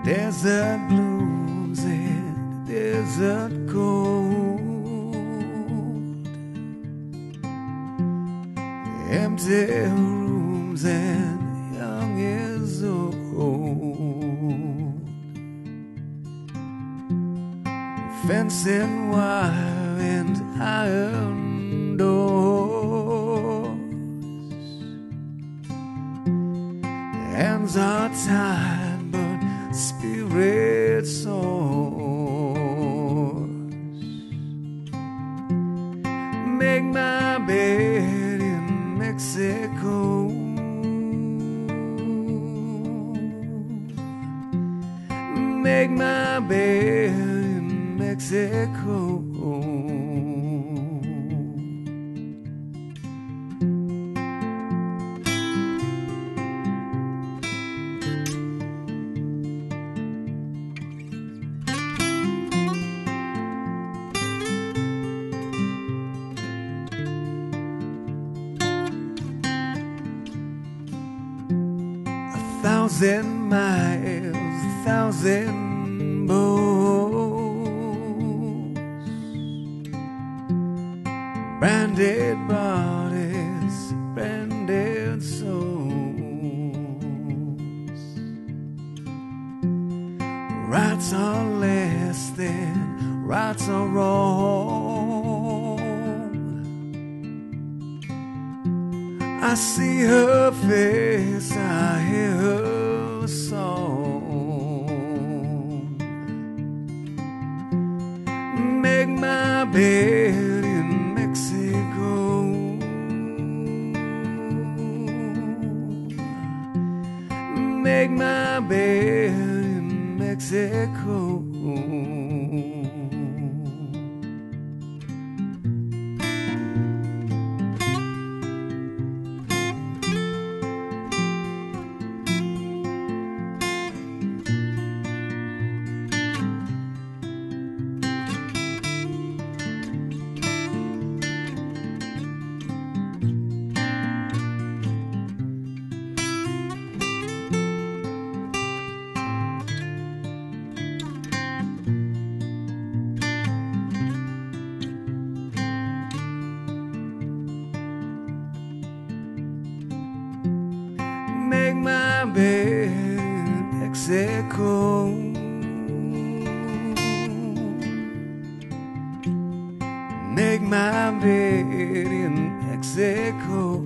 Desert blooms and desert cold, empty rooms and young is old, fencing wire and iron doors, hands are tied but spirit soars. Make my bed in Mexico, make my bed in Mexico. 1,000 miles, 1,000 boats, branded bodies, branded souls. Rights are less than rights are wrong. I see her face, I hear her song. Make my bed in Mexico, make my bed in Mexico. Make my bed in Mexico, make my bed in Mexico,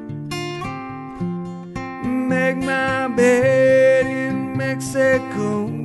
make my bed in Mexico.